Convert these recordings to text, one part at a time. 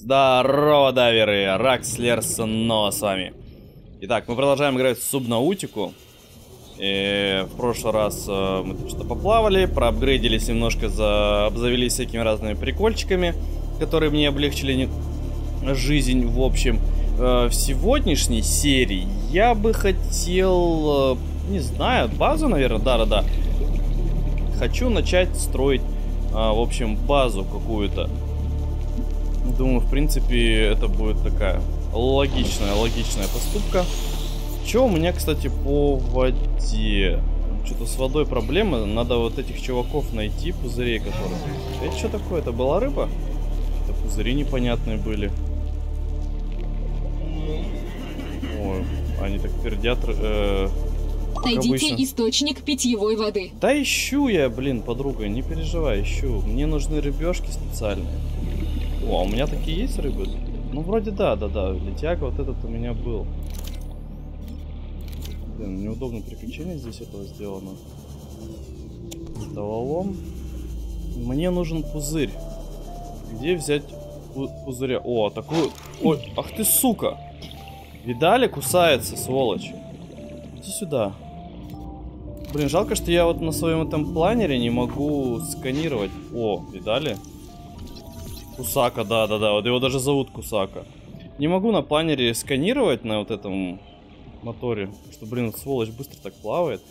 Здорово, дайверы! Ракслер снова с вами. Итак, мы продолжаем играть в Субнаутику. И в прошлый раз мы что-то поплавали, проапгрейдились немножко, обзавелись всякими разными прикольчиками, которые мне облегчили жизнь. В общем, в сегодняшней серии я бы хотел, не знаю, базу, наверное, да. Хочу начать строить, в общем, базу какую-то. Думаю, в принципе, это будет такая логичная поступка. Что у меня, кстати, по воде? Что-то с водой проблемы. Надо вот этих чуваков найти, пузырей, которые... Это что такое? Это была рыба? Это пузыри непонятные были. Ой, они так пердят. Найдите источник питьевой воды. Да ищу я, блин, подруга, не переживай, ищу. Мне нужны рыбешки специальные. О, а у меня такие есть рыбы? Ну, вроде да. Летяга вот этот у меня был. Блин, неудобно приключение здесь этого сделано. Стололом. Мне нужен пузырь. Где взять пузыря? О, такой... Ой, ах ты, сука! Видали? Кусается, сволочь. Иди сюда. Блин, жалко, что я вот на своем этом планере не могу сканировать. О, видали? Кусака, да, вот его даже зовут Кусака. Не могу на планере сканировать на вот этом моторе, что, блин, сволочь быстро так плавает.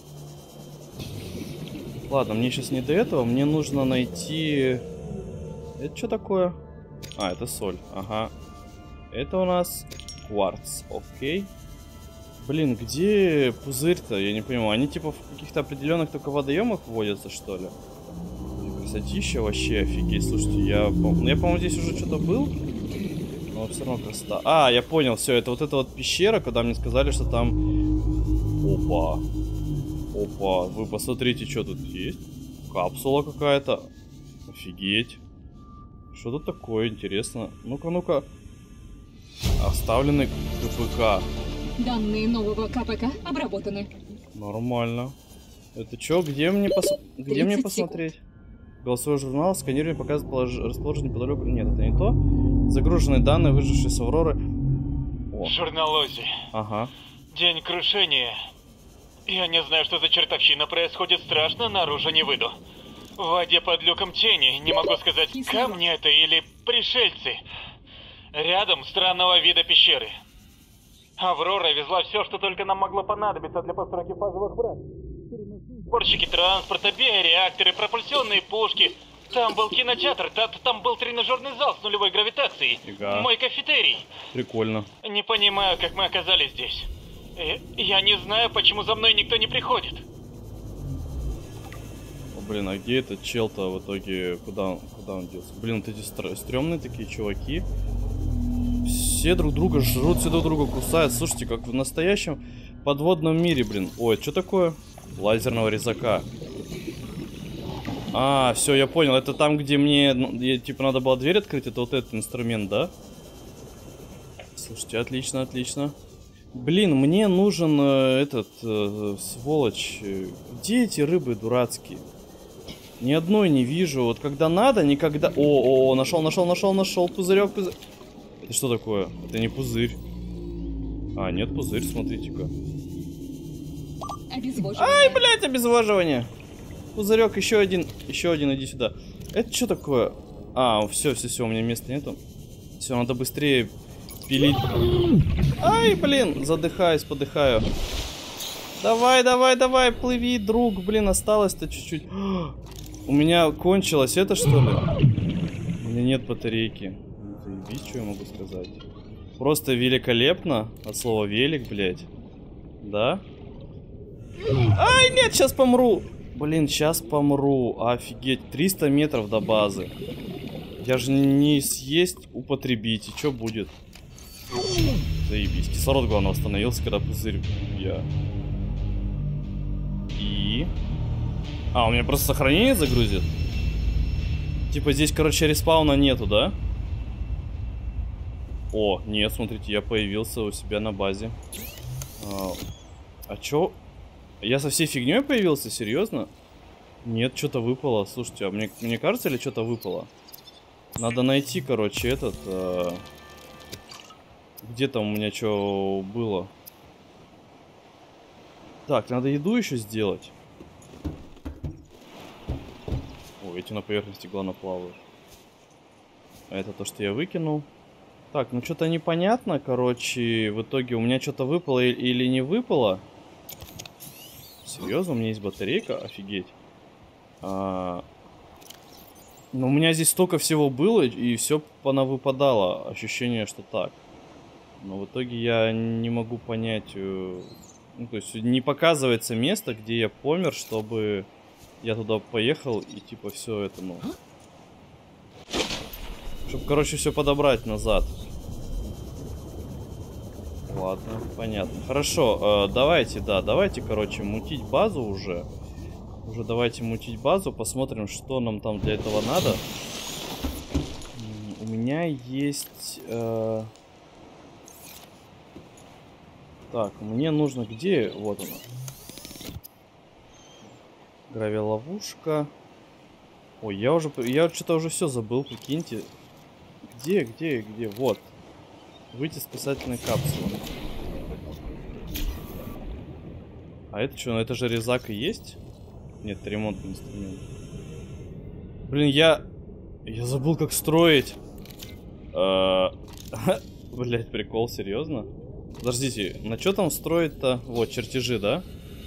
Ладно, мне сейчас не до этого, мне нужно найти... Это что такое? А, это соль, ага. Это у нас кварц, окей. Блин, где пузырь-то? Я не понимаю, они типа в каких-то определенных только водоемах водятся, что ли? Красотища вообще, офигеть. Слушайте, я по-моему, здесь уже что-то был. Но все равно красота. А, я понял, все, это вот пещера, когда мне сказали, что там... Опа, вы посмотрите, что тут есть. Капсула какая-то. Офигеть. Что тут такое, интересно? Ну-ка. Оставленный КПК. Данные нового КПК обработаны. Нормально. Это что? Где мне посмотреть? Голосовой журнал, сканирование показывает расположение неподалеку. Нет, это не то. Загруженные данные, выжившие с Авроры. О. Журнал Ози. Ага. День крушения. Я не знаю, что за чертовщина происходит, страшно, наружу не выйду. В воде под люком тени, не могу сказать, камни это или пришельцы. Рядом странного вида пещеры. Аврора везла все, что только нам могло понадобиться для постройки фазовых врат. Сборщики транспорта, биореакторы, пропульсионные пушки. Там был кинотеатр, там был тренажерный зал с нулевой гравитацией. Фига. Мой кафетерий. Прикольно. Не понимаю, как мы оказались здесь. Я не знаю, почему за мной никто не приходит. О, блин, а где этот чел-то в итоге? Куда он делся? Блин, вот эти стрёмные такие чуваки. Все друг друга жрут, все друг друга кусают. Слушайте, как в настоящем подводном мире, блин. Ой, что такое? Лазерного резака. А, все, я понял. Это там, где мне, типа, надо было дверь открыть. Это вот этот инструмент, да? Слушайте, отлично. Блин, мне нужен сволочь. Где эти рыбы дурацкие? Ни одной не вижу. Вот когда надо, никогда... О, нашел пузырек. Это что такое? Это не пузырь. А, нет, пузырь, смотрите-ка. Ай, блядь, обезвоживание. Пузырек, еще один, иди сюда. Это что такое? А, все, у меня места нету. Все, надо быстрее пилить. Ай, блин, задыхаюсь, подыхаю. Давай, плыви, друг. Блин, осталось-то чуть-чуть. У меня кончилось это, что ли? У меня нет батарейки. Заебись, что я могу сказать. Просто великолепно. От слова велик, блядь. Да? Ай, нет, сейчас помру. Блин, сейчас помру. Офигеть, 300 метров до базы. Я же не съесть, употребить. И что будет? Заебись. Кислород, главное, остановился, когда пузырь. А, у меня просто сохранение загрузит? Типа здесь, короче, респауна нету, да? О, нет, смотрите, я появился у себя на базе. А чё? Я со всей фигней появился? Серьезно? Нет, что-то выпало. Слушайте, а мне кажется, или что-то выпало? Надо найти, короче, этот... Где там у меня что было? Так, надо еду еще сделать. О, эти на поверхности главное плавают. А это то, что я выкинул. Так, ну что-то непонятно, короче. В итоге у меня что-то выпало или не выпало. Серьезно, у меня есть батарейка? Офигеть. Но у меня здесь столько всего было, и все понавыпадало. Ощущение, что так. Но в итоге я не могу понять... Ну, то есть не показывается место, где я помер, чтобы я туда поехал и типа все это, ну... Чтобы, короче, все подобрать назад. Ладно, понятно. Хорошо, давайте, давайте, короче, мутить базу уже. Уже давайте мутить базу, посмотрим, что нам там для этого надо. У меня есть... Так, мне нужно где? Вот она. Гравиловушка. Ой, я что-то уже все забыл, прикиньте. Где? Вот. Выйти из спасательной капсулы. А это что? Ну это же резак и есть? Нет, это ремонтный инструмент. Блин, я забыл, как строить. Блять, прикол, серьезно? Подождите, на что там строить-то? Вот, чертежи, да?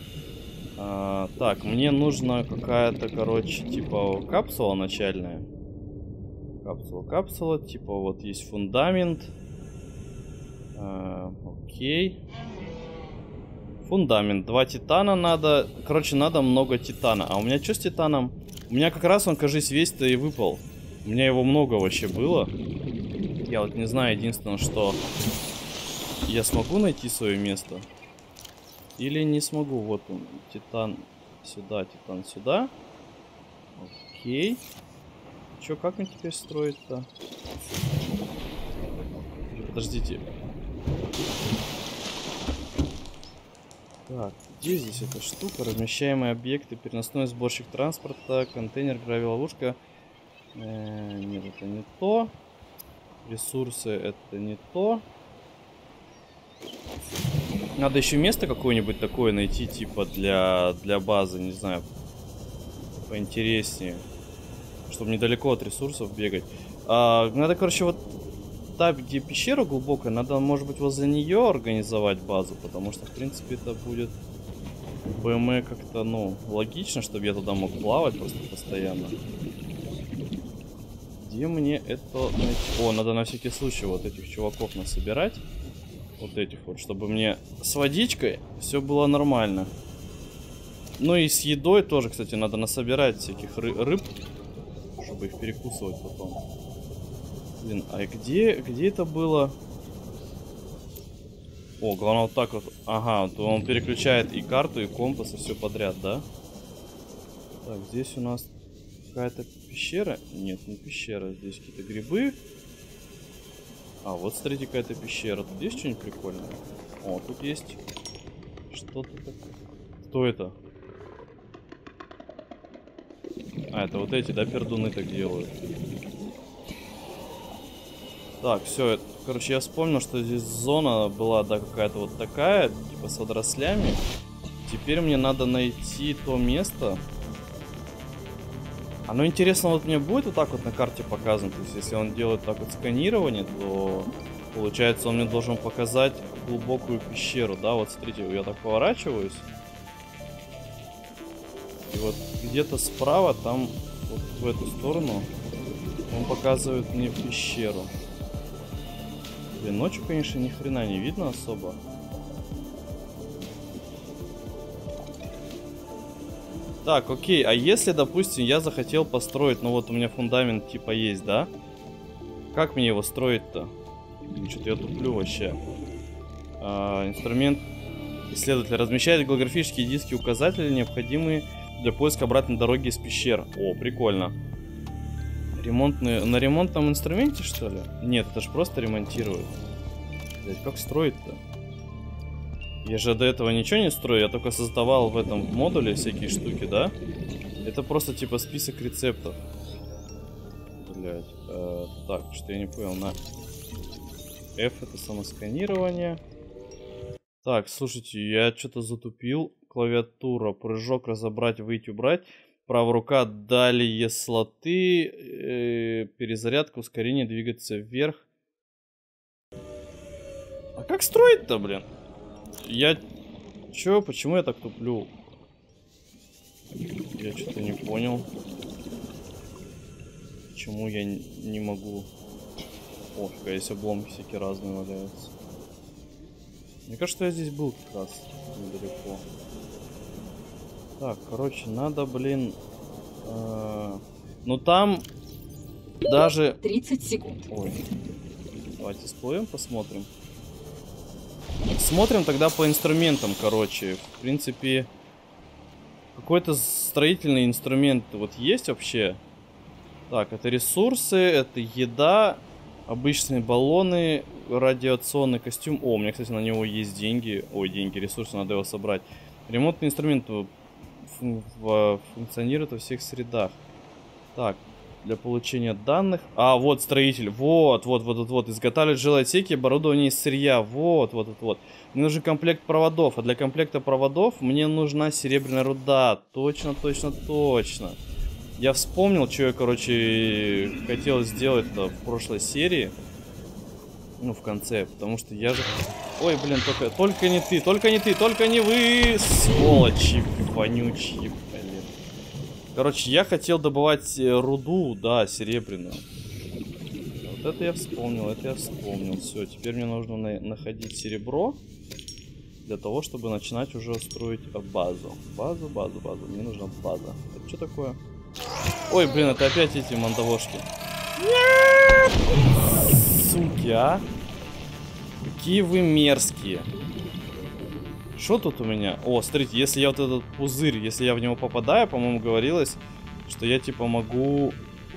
Так, мне нужна какая-то, короче, типа капсула начальная. Капсула, типа вот есть фундамент. Окей. Фундамент, 2 титана надо. Короче, надо много титана. А у меня что с титаном? У меня как раз он, кажись, весь-то и выпал. У меня его много вообще было. Я вот не знаю, единственное, что... Я смогу найти свое место? Или не смогу? Вот он, титан сюда, титан сюда. Окей. Чё, как мне теперь строить-то? Подождите. Так, где здесь эта штука? Размещаемые объекты, переносной сборщик транспорта, контейнер, гравиловушка. Нет, это не то. Ресурсы, это не то. Надо еще место какое-нибудь такое найти, типа для базы, не знаю, поинтереснее, чтобы недалеко от ресурсов бегать. Надо, короче, вот та, где пещера глубокая, надо, может быть, возле нее организовать базу, потому что, в принципе, это будет БМ как-то, ну, логично, чтобы я туда мог плавать просто постоянно. Где мне это найти? О, надо на всякий случай вот этих чуваков насобирать. Вот этих вот, чтобы мне с водичкой все было нормально. Ну и с едой тоже, кстати, надо насобирать всяких рыб, чтобы их перекусывать потом. Блин, а где это было? О, главное вот так вот. Ага, то он переключает и карту, и компас, и все подряд, да? Так, здесь у нас какая-то пещера. Нет, не пещера, здесь какие-то грибы. А, вот смотрите, какая-то пещера. Тут есть что-нибудь прикольное? О, тут есть что-то такое. Кто это? А, это вот эти, да, пердуны так делают. Так, все, короче, я вспомнил, что здесь зона была, да, какая-то вот такая, типа с водорослями. Теперь мне надо найти то место. Оно интересно, вот мне будет вот так вот на карте показано. То есть, если он делает так вот сканирование, то получается, он мне должен показать глубокую пещеру, да? Вот смотрите, я так поворачиваюсь. И вот где-то справа, там, вот в эту сторону, он показывает мне пещеру. Блин, ночью, конечно, ни хрена не видно особо. Так, окей, а если, допустим, я захотел построить, ну вот у меня фундамент типа есть, да? Как мне его строить-то? Что-то я туплю вообще. Инструмент исследователь размещает голографические диски указатели, необходимые для поиска обратной дороги из пещер. О, прикольно. На ремонтном инструменте, что ли? Нет, это же просто ремонтируют. Блять, как строить-то? Я же до этого ничего не строю, я только создавал в этом модуле всякие штуки, да? Это просто типа список рецептов. блядь. Так, что я не понял. На F это самосканирование. Так, слушайте, я что-то затупил. Клавиатура, прыжок, разобрать, выйти, убрать. Правая рука, далее слоты, перезарядка, ускорение, двигаться вверх. А как строить-то, блин? Почему я так туплю? Я что-то не понял. Почему я не могу... О, есть обломки всякие разные валяются. Мне кажется, что я здесь был как раз недалеко. Так, короче, надо, блин... Ну там даже... 30 секунд. Ой. Давайте всплывем, посмотрим. Смотрим тогда по инструментам, короче. В принципе, какой-то строительный инструмент вот есть вообще? Так, это ресурсы, это еда, обычные баллоны, радиационный костюм. О, у меня, кстати, на него есть деньги. Ой, деньги, ресурсы, надо его собрать. Ремонтный инструмент функционирует во всех средах. Так, для получения данных. А, вот строитель. Вот. Изготавливать жилые отсеки, оборудование из сырья. Вот. Мне нужен комплект проводов. А для комплекта проводов мне нужна серебряная руда. Точно. Я вспомнил, что я, короче, хотел сделать-то в прошлой серии. Ну, в конце. Потому что я же... Ой, блин, только не ты, только не вы, сволочи вонючие, блин. Короче, я хотел добывать руду, да, серебряную. Вот это я вспомнил, Все, теперь мне нужно находить серебро для того, чтобы начинать уже строить базу. Базу. Мне нужна база. Это что такое? Ой, блин, это опять эти мандавошки. Нет! Суки, а? Какие вы мерзкие. Что тут у меня? О, смотрите, если я вот этот пузырь, если я в него попадаю, по-моему, говорилось, что я типа могу...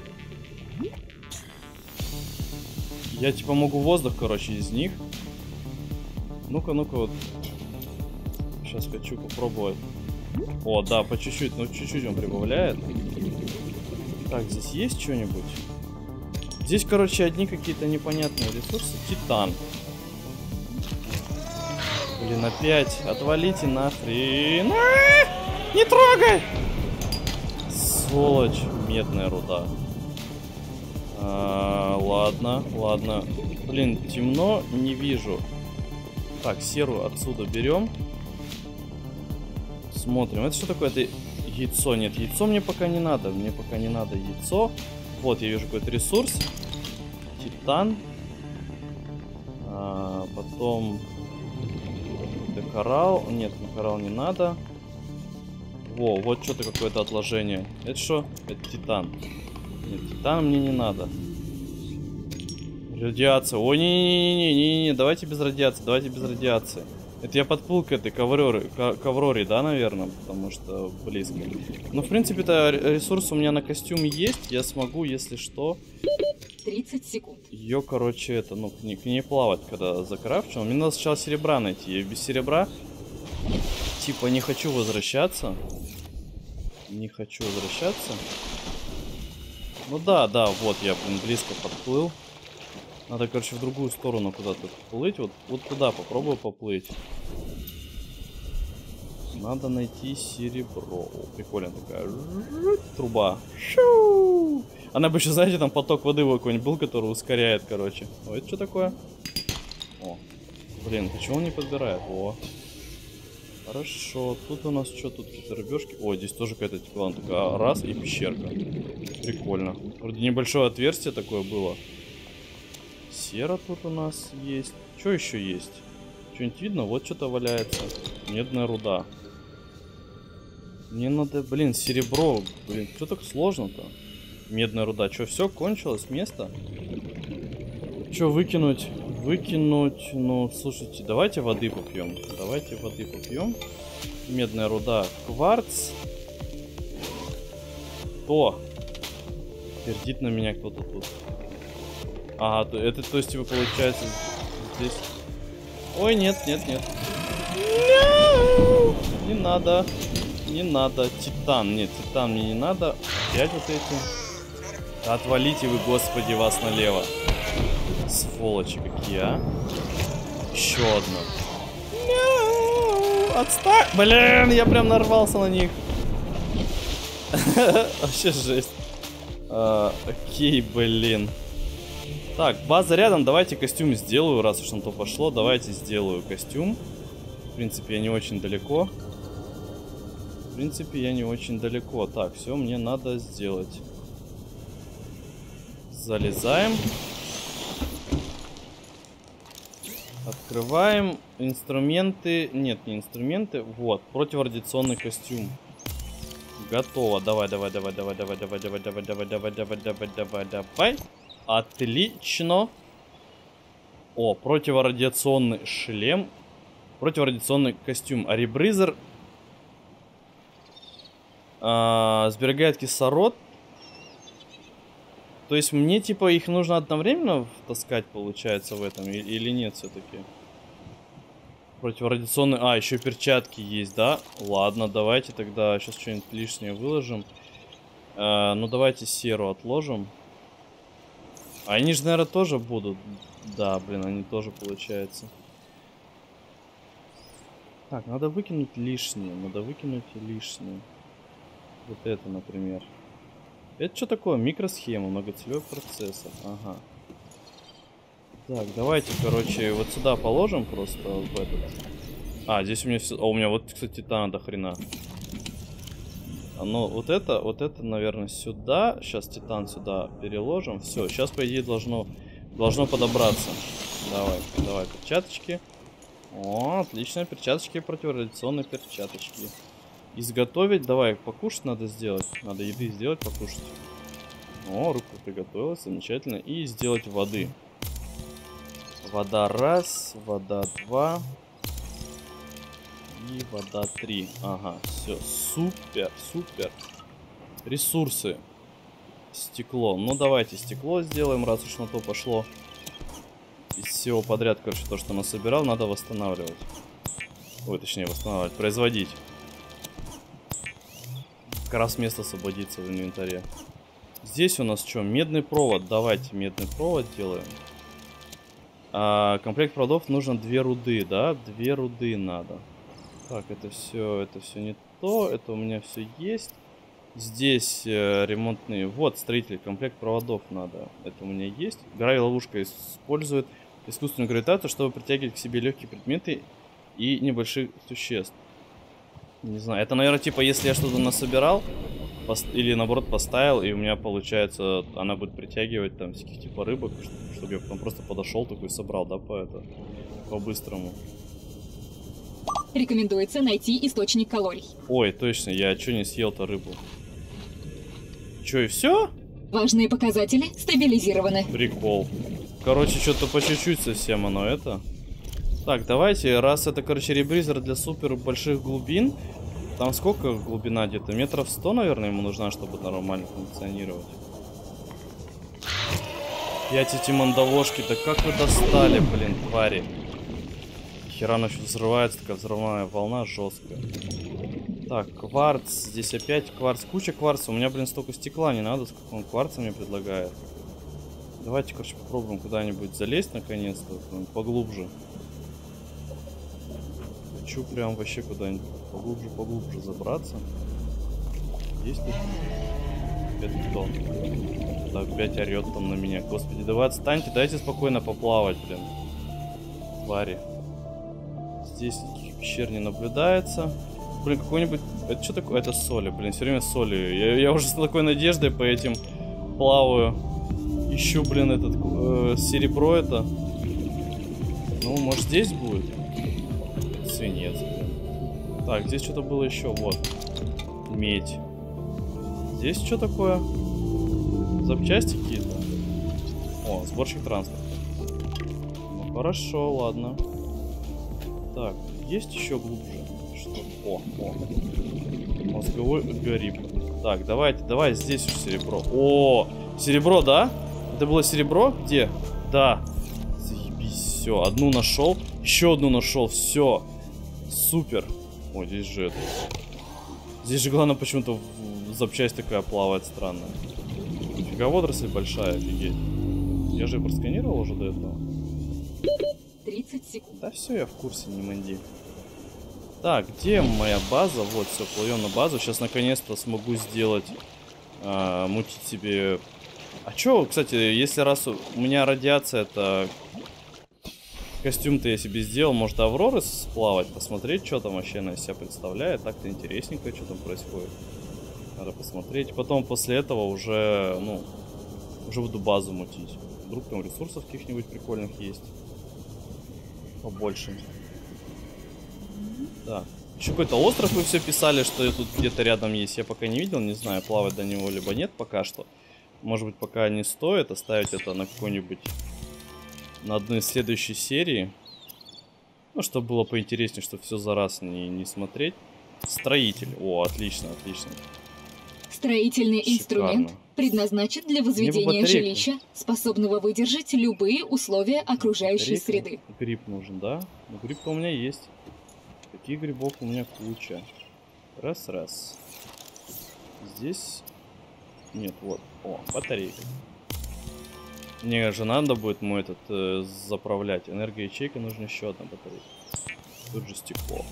Я типа могу воздух, короче, из них. Ну-ка, вот. Сейчас хочу попробовать. О, да, по чуть-чуть, ну чуть-чуть он прибавляет. Так, здесь есть что-нибудь? Здесь, короче, одни какие-то непонятные ресурсы. Титан. Блин, опять. Отвалите нахрен. Не трогай! Сволочь. Медная руда. Ладно. Блин, темно, не вижу. Так, серую отсюда берем. Смотрим. Это что такое? Это яйцо. Нет, яйцо мне пока не надо. Мне пока не надо яйцо. Вот, я вижу какой-то ресурс. Титан. Потом... Это коралл. Нет, коралл не надо. Во, вот что-то какое-то отложение. Это что? Это титан. Нет, титан мне не надо. Радиация. Ой, не-не-не-не-не-не. Давайте без радиации. Это я подплыл к этой ковроре, да, наверное? Потому что близко. Ну, в принципе-то ресурс у меня на костюм есть. Я смогу, если что... 30 секунд. Ее, короче, это, ну, к ней плавать, когда закрафчу. Мне надо сначала серебра найти. Я без серебра, типа, не хочу возвращаться. Ну да, вот я, блин, близко подплыл. Надо, короче, в другую сторону куда-то плыть. Вот туда попробую поплыть. Надо найти серебро. О, прикольно такая труба. Шу! Она бы еще, знаете, там поток воды какой-нибудь был, который ускоряет, короче. О, это что такое? О, блин, почему он не подбирает? О, хорошо. Тут у нас что? Тут какие-то рыбешки. О, здесь тоже какая-то текла. Такая раз и пещерка. Прикольно. Вроде небольшое отверстие такое было. Сера тут у нас есть. Что еще есть? Что-нибудь видно? Вот что-то валяется. Медная руда. Мне надо, блин, серебро. Блин, что так сложно-то? Медная руда. Что, все кончилось? Место? Что выкинуть? Выкинуть. Ну, слушайте, давайте воды попьем. Медная руда. Кварц. Кто? Пердит на меня кто-то тут. Ага, это, то есть, типа, получается, здесь... Ой, нет. Не надо. Титан. Нет, титан мне не надо. Опять вот эти. Да отвалите вы, господи, вас налево. Сволочи какие, а. Еще одна. No! Отстань! Блин, я прям нарвался на них. Вообще жесть. Окей, блин. Так, база рядом. Давайте костюм сделаю, раз уж на то пошло. Давайте сделаю костюм. В принципе, я не очень далеко. Так, все мне надо сделать. Залезаем. Открываем. Инструменты. Нет, не инструменты. Вот, противорадиационный костюм. Готово. Давай. Отлично. О, противорадиационный шлем. Противорадиационный костюм. А ребризер сберегает кислород. То есть мне типа их нужно одновременно таскать, получается, в этом или нет все-таки? Противорадиационный... А, еще перчатки есть, да? Ладно, давайте тогда сейчас что-нибудь лишнее выложим. Ну давайте серу отложим. А они же, наверное, тоже будут. Да, блин, они тоже получается. Так, надо выкинуть лишнее. Вот это, например. Это что такое? Микросхема, многоцелевой процессор. Ага. Так, давайте, короче, вот сюда положим просто в этот. А, здесь у меня все... А, у меня вот, кстати, титана до хрена. Ну, вот это, наверное, сюда. Сейчас титан сюда переложим. Все, сейчас, по идее, должно подобраться. Давай, перчаточки. О, отлично, перчаточки, противорадиационные перчаточки. Изготовить, давай, покушать надо сделать. Надо еды сделать, покушать. О, рыбка приготовилась, замечательно. И сделать воды. Вода 1, вода 2. И вода 3. Ага, все, супер. Ресурсы. Стекло. Ну, давайте стекло сделаем, раз уж на то пошло. Из всего подряд, короче, то, что насобирал, надо восстанавливать. Ой, точнее, восстанавливать, производить. Как раз место освободится в инвентаре. Здесь у нас что? Медный провод. Давайте медный провод делаем. Комплект проводов нужно 2 руды, да? 2 руды надо. Так, это все не то. Это у меня все есть. Здесь ремонтные. Вот, строитель. Комплект проводов надо. Это у меня есть. Гравий-ловушка использует искусственную гравитацию, чтобы притягивать к себе легкие предметы и небольших существ. Не знаю. Это, наверное, типа, если я что-то насобирал, или наоборот поставил, и у меня, получается, она будет притягивать там всяких типа рыбок, чтобы я потом просто подошел такой и собрал, да, по-быстрому. Рекомендуется найти источник калорий. Ой, точно, я что не съел-то рыбу? Че, и все? Важные показатели стабилизированы. Прикол. Короче, что-то по чуть-чуть совсем оно это. Так, давайте, раз это, короче, ребризер для супер больших глубин. Там сколько глубина где-то? Метров 100, наверное, ему нужна, чтобы нормально функционировать. 5 эти мандавошки, да как вы достали, блин, твари. Хера она еще взрывается, такая взрывная волна жесткая. Так, кварц, здесь опять кварц, куча кварца. У меня, блин, столько стекла не надо, сколько он кварца мне предлагает. Давайте, короче, попробуем куда-нибудь залезть, наконец-то, поглубже. Хочу прям вообще куда-нибудь поглубже забраться. Есть тут? Это кто? Так, опять орет там на меня. Господи, да вы отстаньте, дайте спокойно поплавать, блин. Твари. Здесь никаких пещер не наблюдается. Блин, какой-нибудь... Это что такое? Это соли, блин, все время солью. Я уже с такой надеждой по этим плаваю. Ищу, блин, этот серебро это. Ну, может, здесь будет? Свинец, блин. Так, здесь что-то было еще, вот. Медь. Здесь что такое? Запчасти какие-то. О, сборщик транспорта. Ну, хорошо, ладно. Так, есть еще глубже? Что? О. Мозговой гриб. Так, давай здесь уж серебро. О, серебро, да? Это было серебро? Где? Да. Заебись, все. Одну нашел. Еще одну нашел. Все. Супер. Ой, здесь же это. Здесь же главное почему-то запчасть такая плавает странная. Фига водоросль большая, офигеть. Я же просканировал уже до этого. 30 секунд. Да все, я в курсе, не манди. Так, где моя база? Вот, все, плывем на базу. Сейчас наконец-то смогу сделать, мутить себе... А чё, кстати, если раз у меня радиация, это... Костюм-то я себе сделал, может Авроры сплавать, посмотреть, что там вообще она из себя представляет. Так-то интересненько, что там происходит. Надо посмотреть. Потом после этого уже, ну, уже буду базу мутить. Вдруг там ресурсов каких-нибудь прикольных есть. Побольше. Да. Еще какой-то остров вы все писали, что тут где-то рядом есть. Я пока не видел, не знаю, плавать до него либо нет пока что. Может быть, пока не стоит оставить это на какой-нибудь... На одной из следующей серии. Ну, чтобы было поинтереснее, чтобы все за раз не смотреть. Строитель. О, отлично, отлично. Строительный Шикарно. инструмент предназначен для возведения жилища, способного выдержать любые условия окружающей среды. Гриб нужен, да? Ну, гриб-то у меня есть. Таких грибов у меня куча. Раз. Здесь... Нет, вот. О, батарейка. Мне же надо будет мой этот заправлять. Энергоячейка, нужна еще одна батарейка. Тут же стекло.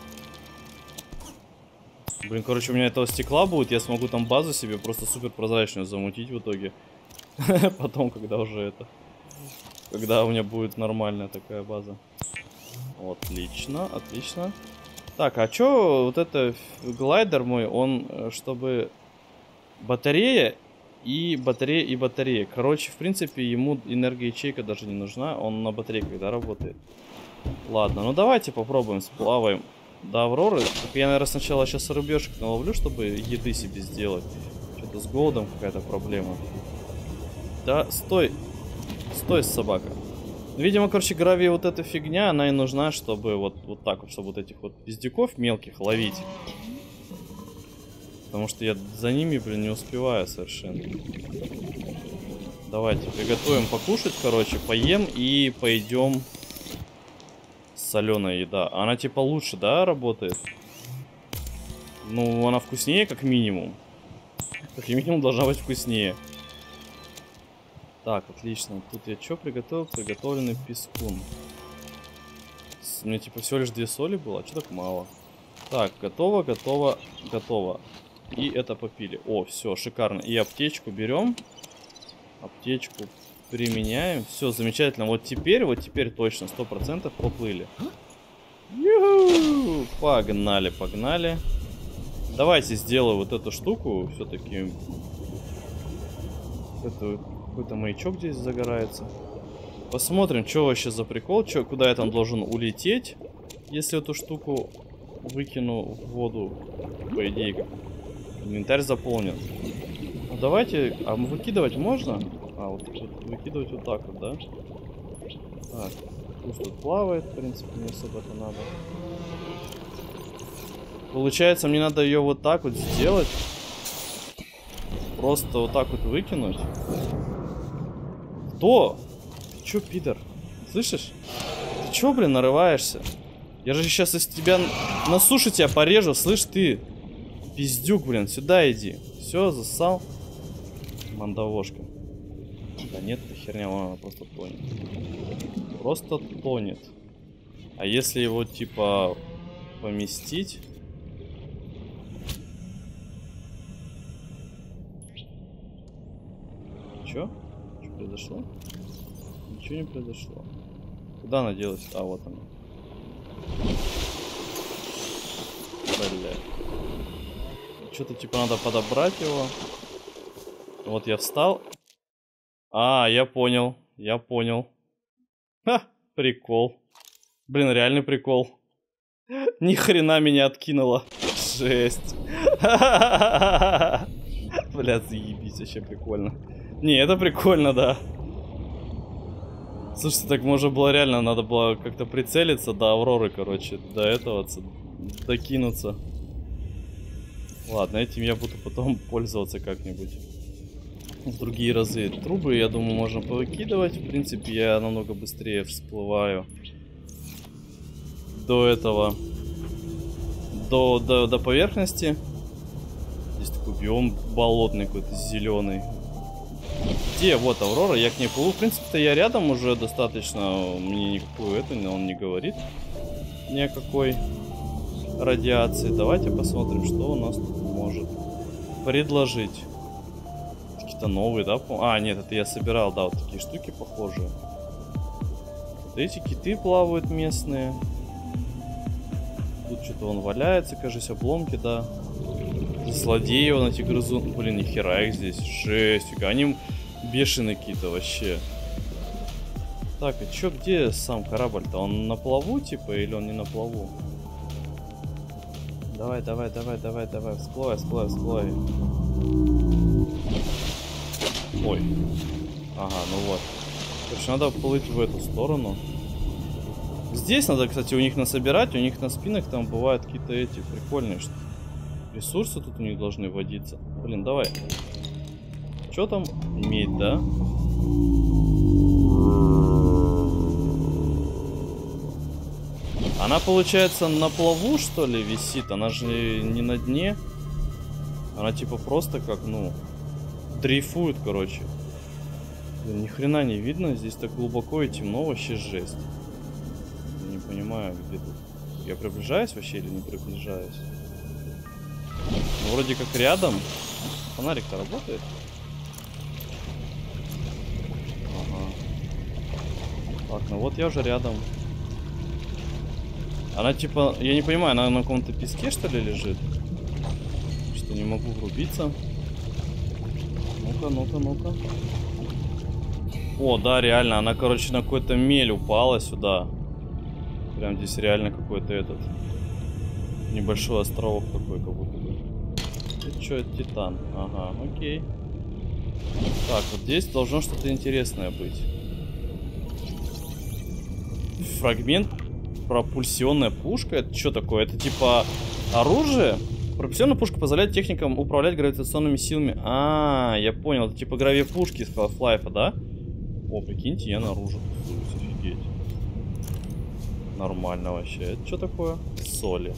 Блин, короче, у меня этого стекла будет. Я смогу там базу себе просто супер прозрачную замутить в итоге. Потом, когда уже это... Когда у меня будет нормальная такая база. Отлично, отлично. Так, а чё вот это глайдер мой, он, чтобы батарея и батарея. Короче, в принципе, ему энергоячейка даже не нужна, он на батарее когда работает. Ладно, ну давайте попробуем, сплаваем до Авроры. Так я, наверное, сначала сейчас рыбешек наловлю, чтобы еды себе сделать. Что-то с голодом какая-то проблема. Да, стой, собака. Видимо, короче, гравия вот эта фигня, она и нужна, чтобы вот так вот, чтобы вот этих вот пиздюков мелких ловить. Потому что я за ними, блин, не успеваю совершенно. Давайте приготовим покушать, короче, поем и пойдем. Соленая еда. Она типа лучше, да, работает? Ну, она вкуснее, как минимум. Как минимум должна быть вкуснее. Так, отлично. Тут я что приготовил? Приготовленный пескун. У меня типа всего лишь 2 соли было, а что так мало? Так, готово. И это попили. О, все, шикарно. И аптечку берем. Аптечку применяем. Все, замечательно. Вот теперь точно, 100% поплыли. Ю-ху! Погнали. Давайте сделаю вот эту штуку. Все-таки какой-то маячок здесь загорается. Посмотрим, что вообще за прикол. Куда я там должен улететь, если эту штуку выкину в воду. По идее, как инвентарь заполнен. Ну, давайте. А выкидывать можно? А, вот выкидывать вот так вот, да? Так, пусть тут плавает, в принципе, не особо-то надо. Получается, мне надо ее вот так вот сделать. Просто вот так вот выкинуть. Кто? Ты чё, пидор? Слышишь? Ты чё, блин, нарываешься? Я же сейчас из тебя на суше тебя порежу, слышь ты? Пиздюк, блин, сюда иди. Все, засал. Мандавошка. Да нет, это херня, она просто тонет. Просто тонет. А если его, типа, поместить... Чё? Что произошло? Ничего не произошло. Куда она делась? А, вот она. Бля. Что-то типа надо подобрать его. Вот я встал. А, я понял. Ха, прикол. Блин, реальный прикол. Ни хрена меня откинуло. Жесть. Бля, заебись, вообще прикольно. Не, это прикольно, да. Слушайте, так можно было реально, надо было как-то прицелиться до Авроры, короче, до этого, докинуться. Ладно, этим я буду потом пользоваться как-нибудь. В другие разы. Трубы, я думаю, можно повыкидывать. В принципе, я намного быстрее всплываю. До этого. До поверхности. Здесь такой биом болотный какой-то, зеленый. Где? Вот Аврора, я к ней плыву. В принципе-то я рядом уже достаточно. Мне никакую это он не говорит. Ни о какой радиации. Давайте посмотрим, что у нас тут может предложить. Какие-то новые, да? А, нет, это я собирал, да, вот такие штуки похожие. Вот эти киты плавают местные. Тут что-то он валяется, кажется, обломки, да. Злодеи вон эти грызут. Блин, нихера их здесь. Жесть. Они бешеные какие-то вообще. Так, а чё, где сам корабль-то? Он на плаву, типа, или он не на плаву? Давай, давай, давай, давай, давай. Всплывай, всплывай, всплывай. Ой. Ага, ну вот. Короче, надо плыть в эту сторону. Здесь надо, кстати, у них насобирать. У них на спинах там бывают какие-то эти прикольные штуки. Ресурсы тут у них должны водиться. Блин, давай. Что там? Медь, да? Она, получается, на плаву, что ли, висит? Она же не на дне. Она, типа, просто как, ну, дрейфует, короче. Блин, ни хрена не видно. Здесь так глубоко и темно. Вообще жесть. Я не понимаю, где тут. Я приближаюсь вообще или не приближаюсь? Ну, вроде как рядом. Фонарик-то работает. Ага. Так, ну вот я уже рядом. Она типа, я не понимаю, она на каком-то песке, что ли, лежит? Что не могу врубиться. Ну-ка, ну-ка, ну-ка. О, да, реально, она, короче, на какой-то мель упала сюда. Прям здесь реально какой-то этот небольшой островок такой, как будто бы. Это что, это Титан? Ага, окей. Так, вот здесь должно что-то интересное быть. Фрагмент. Пропульсионная пушка? Это что такое? Это типа оружие? Пропульсионная пушка позволяет техникам управлять гравитационными силами. А, я понял. Это типа гравипушки из Half-Life, да? О, прикиньте, я наружу. Офигеть. Нормально вообще. Это что такое? Соли.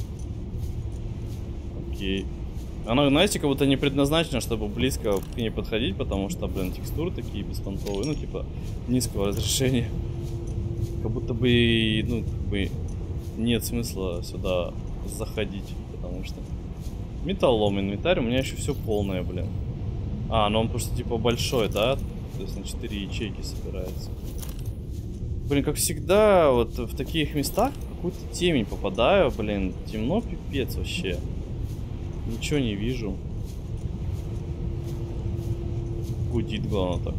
Окей. Она, знаете, как будто не предназначена, чтобы близко к ней подходить, потому что, блин, текстуры такие беспонтовые, ну, типа, низкого разрешения. Как будто бы, ну, как бы нет смысла сюда заходить, потому что металлолом, инвентарь, у меня еще все полное, блин. А, ну он просто типа большой, да? То есть на 4 ячейки собирается. Блин, как всегда, вот в таких местах в какую-то темень попадаю, блин, темно пипец вообще. Ничего не вижу. Гудит, главное так.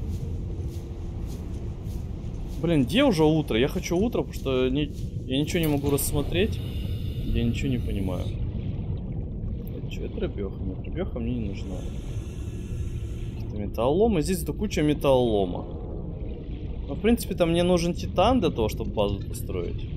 Блин, где уже утро? Я хочу утро, потому что я ничего не могу рассмотреть. Я ничего не понимаю. Это что? Это рыбеха. Нет, рыбеха мне не нужна. Это металлолом. И здесь-то куча металлолома. Но, в принципе-то мне нужен титан для того, чтобы базу построить.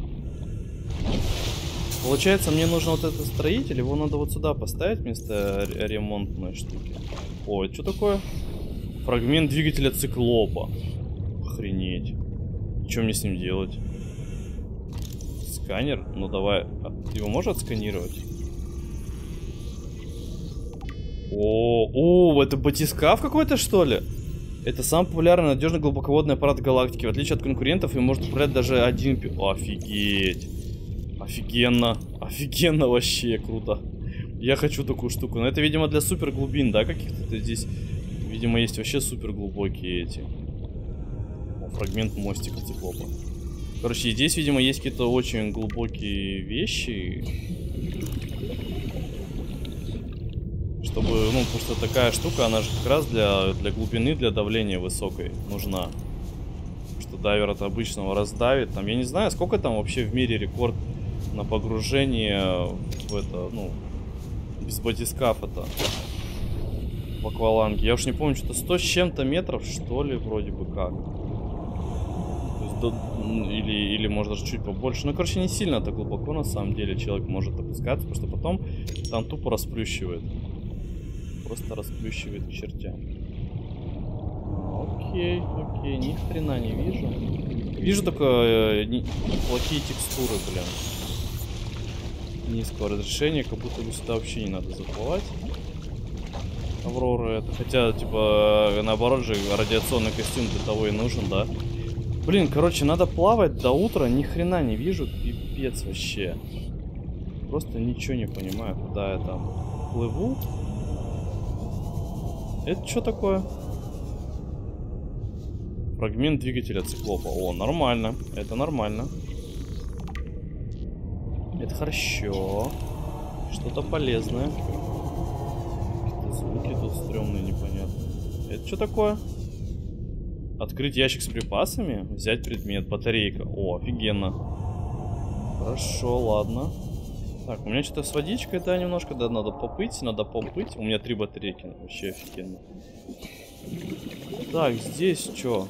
Получается, мне нужно вот этот строитель. Его надо вот сюда поставить вместо ремонтной штуки. О, это что такое? Фрагмент двигателя циклопа. Охренеть. Что мне с ним делать? Сканер? Ну давай. Его можно отсканировать? О, это батискаф какой-то, что ли? Это самый популярный, надежный глубоководный аппарат галактики. В отличие от конкурентов, им может управлять даже один... Офигеть. Офигенно. Офигенно вообще, круто. Я хочу такую штуку. Но это, видимо, для супер глубин, да, каких-то здесь. Видимо, есть вообще супер глубокие эти. Фрагмент мостика циклопа. Короче, здесь, видимо, есть какие-то очень глубокие вещи. Чтобы, ну, потому что такая штука, она же как раз для глубины, для давления высокой нужна. Что дайвер от обычного раздавит. Там, я не знаю, сколько там вообще в мире рекорд на погружение в это, ну, без батискафа-то. В акваланге. Я уж не помню, что-то 100 с чем-то метров, что ли, вроде бы как. Или может даже чуть побольше. Ну, короче, не сильно так глубоко, на самом деле, человек может опускаться, потому что потом там тупо расплющивает. Просто расплющивает к чертям. Окей, окей, ни хрена не вижу. Вижу только плохие текстуры, блин. Низкого разрешения, как будто бы сюда вообще не надо заплывать. Аврора это. Хотя, типа, наоборот же, радиационный костюм для того и нужен, да? Блин, короче, надо плавать до утра, ни хрена не вижу, пипец вообще. Просто ничего не понимаю, куда я там плыву. Это что такое? Фрагмент двигателя циклопа. О, нормально. Это нормально. Это хорошо. Что-то полезное. Какие-то звуки тут стрёмные, непонятные. Это что такое? Открыть ящик с припасами. Взять предмет. Батарейка. О, офигенно. Хорошо, ладно. Так, у меня что-то с водичкой, да, немножко. Да, надо попыть, надо попыть. У меня 3 батарейки. Вообще офигенно. Так, здесь что?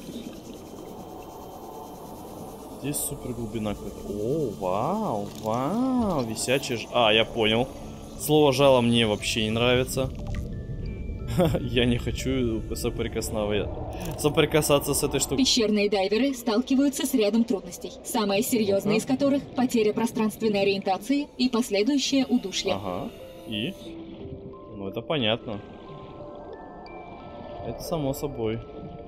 Здесь супер глубина какая-то. О, вау, вау, висячий ж... А, я понял. Слово жало мне вообще не нравится. Я не хочу соприкасаться с этой штукой. Пещерные дайверы сталкиваются с рядом трудностей. Самая серьезная из которых — потеря пространственной ориентации и последующее удушье. Ага, и? Ну, это понятно. Это само собой.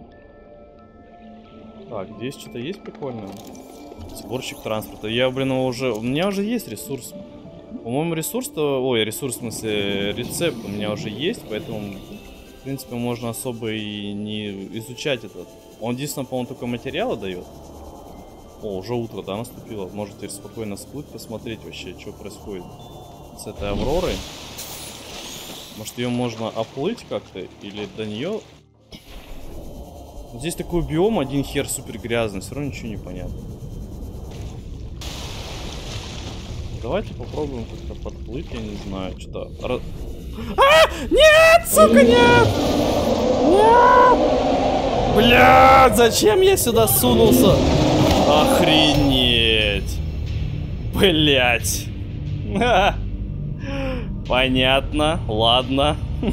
Так, здесь что-то есть прикольное? Сборщик транспорта. Я, блин, уже... У меня уже есть ресурс. По-моему, ресурс-то... Ой, ресурс, в смысле, рецепт у меня уже есть, поэтому, в принципе, можно особо и не изучать этот. Он единственное, по-моему, только материалы дает. О, уже утро, да, наступило. Можете спокойно всплыть, посмотреть вообще, что происходит с этой Авророй. Может, ее можно оплыть как-то? Или до нее... Здесь такой биом, один хер супер грязный, все равно ничего не понятно. Давайте попробуем как-то подплыть, я не знаю, что-то... Нет, сука, нет! Нет! Блядь, зачем я сюда сунулся? Охренеть! Блядь! Понятно, ладно.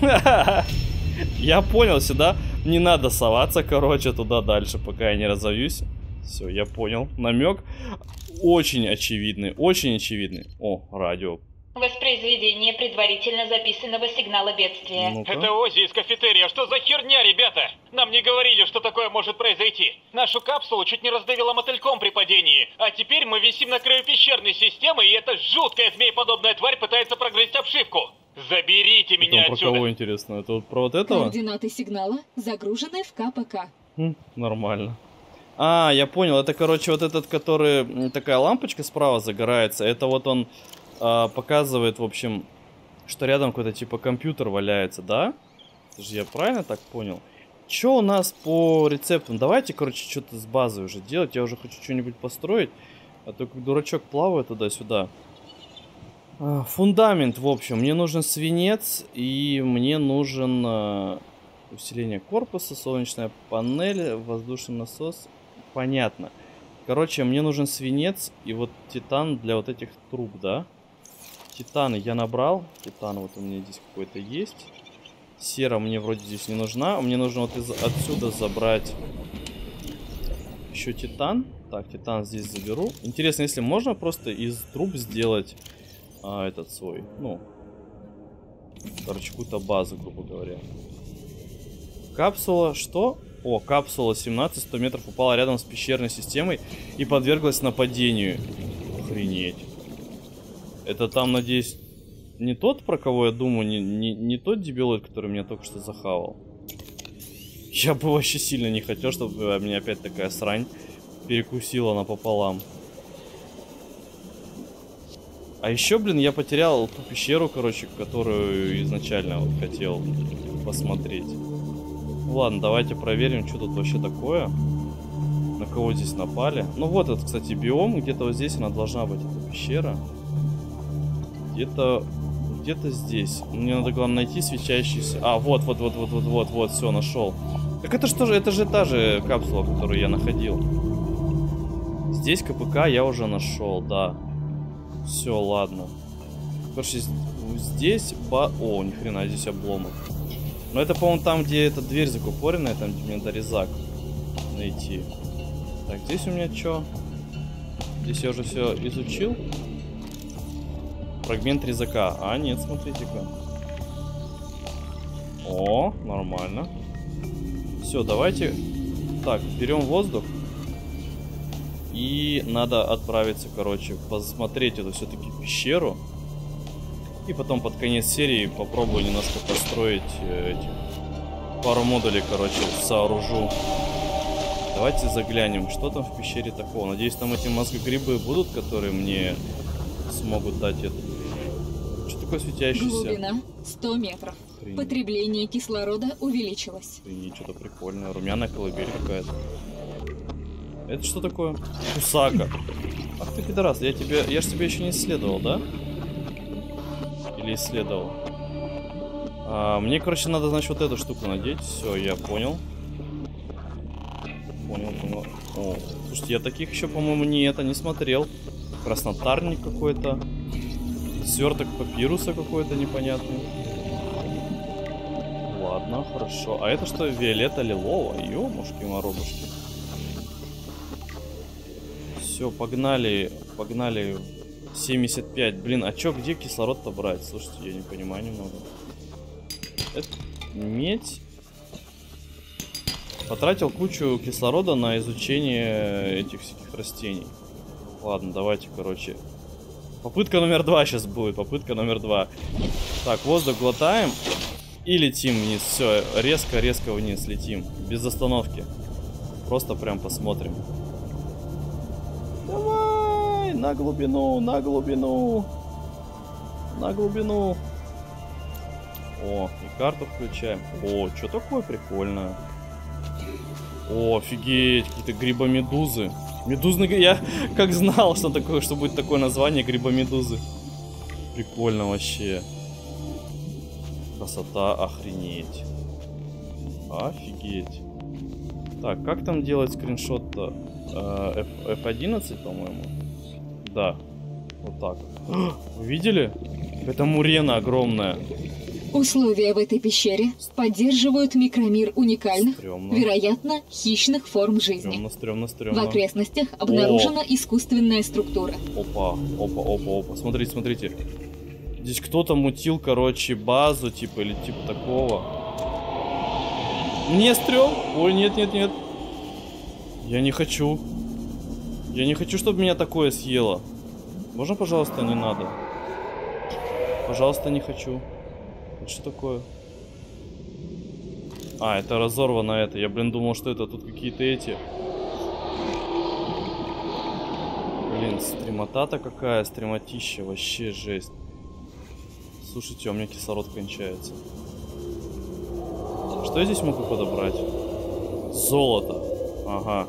Я понял, сюда не надо соваться, короче, туда дальше, пока я не разовьюсь. Все, я понял. Намек очень очевидный, очень очевидный. О, радио. Воспроизведение предварительно записанного сигнала бедствия. Это Оззи из кафетерия. Что за херня, ребята? Нам не говорили, что такое может произойти. Нашу капсулу чуть не раздавило мотыльком при падении. А теперь мы висим на краю пещерной системы, и эта жуткая змееподобная тварь пытается прогрызть обшивку. Заберите меня отсюда. Про кого интересно? Это вот про вот этого? Координаты сигнала загружены в КПК. Нормально. А, я понял. Это, короче, вот этот, который... Такая лампочка справа загорается. Это вот он показывает, в общем, что рядом какой-то типа компьютер валяется, да? Это же я правильно так понял? Что у нас по рецептам? Давайте, короче, что-то с базой уже делать. Я уже хочу что-нибудь построить. А то как дурачок плаваю туда-сюда. Фундамент, в общем. Мне нужен свинец. И мне нужен усиление корпуса, солнечная панель, воздушный насос. Понятно. Короче, мне нужен свинец и вот титан для вот этих труб, да? Титаны я набрал. Титан вот у меня здесь какой-то есть. Сера мне вроде здесь не нужна. Мне нужно вот отсюда забрать еще титан. Так, титан здесь заберу. Интересно, если можно просто из труб сделать этот свой, ну, короче, какую-то базу, грубо говоря. Капсула, что? О, капсула 17, 100 метров упала рядом с пещерной системой и подверглась нападению. Охренеть. Это там, надеюсь, не тот, про кого я думаю, не тот дебилоид, который меня только что захавал. Я бы вообще сильно не хотел, чтобы меня опять такая срань перекусила напополам. А еще, блин, я потерял ту пещеру, короче, которую изначально вот хотел посмотреть. Ладно, давайте проверим, что тут вообще такое. На кого здесь напали. Ну вот, это, кстати, биом. Где-то вот здесь она должна быть, эта пещера. Где-то здесь. Мне надо, главное, найти свечающийся... А, вот, все, нашел. Так это что же, это же та же капсула, которую я находил. Здесь КПК я уже нашел, да. Все, ладно. Короче, здесь... О, ни хрена, здесь обломок. Но это, по-моему, там, где эта дверь закупоренная, там, где мне надо резак найти. Так, здесь у меня что? Здесь я уже все изучил. Фрагмент резака. А, нет, смотрите-ка. О, нормально. Все, давайте. Так, берем воздух. И надо отправиться, короче, посмотреть эту все-таки пещеру. И потом под конец серии попробую немножко построить пару модулей, короче, сооружу. Давайте заглянем, что там в пещере такого. Надеюсь, там эти мозгогрибы будут, которые мне смогут дать это. Что такое светящееся? Глубина 100 метров. Охренеть. Потребление кислорода увеличилось. Охренеть, что-то прикольное. Румяная колыбель какая-то. Это что такое? Кусака. Ах ты пидорас, я ж тебя еще не исследовал, да? Или исследовал? Мне, короче, надо, значит, вот эту штуку надеть. Все, я понял. Понял. О, слушайте, я таких еще, по-моему, не смотрел. Краснотарник какой-то. Сверток папируса какой-то непонятный. Ладно, хорошо. А это что, виолетто-лилово? Ёмушки-моробушки. Все, погнали. 75. Блин, а чё, где кислород-то брать? Слушайте, я не понимаю немного. Это медь. Потратил кучу кислорода на изучение этих всяких растений. Ладно, давайте, короче. Попытка номер 2 сейчас будет. Попытка номер 2. Так, воздух глотаем. И летим вниз. Все, резко вниз летим. Без остановки. Просто прям посмотрим. Давай! На глубину, на глубину. На глубину. О, и карту включаем. О, что такое прикольное. О, офигеть, какие-то грибомедузы. Медузный... Я как знал, что такое, что будет такое название грибомедузы. Прикольно вообще. Красота, охренеть. Офигеть. Так, как там делать скриншот-то? F11, по-моему. Да. Вот так. Вы видели? Это мурена огромная. Условия в этой пещере поддерживают микромир уникальных, Стрёмно. вероятно, хищных форм жизни. Стрёмно. В окрестностях обнаружена искусственная структура. Опа. Смотрите. Здесь кто-то мутил, короче, базу, типа, или типа такого. Мне стрём. Ой, нет. Я не хочу. Я не хочу, чтобы меня такое съело. Можно, пожалуйста, не надо? Пожалуйста, не хочу. Это что такое? А, это разорвано это. Я, блин, думал, что это тут какие-то эти... Блин, стремота-то какая, стремотища. Вообще жесть. Слушайте, у меня кислород кончается. Что я здесь могу подобрать? Золото. Ага.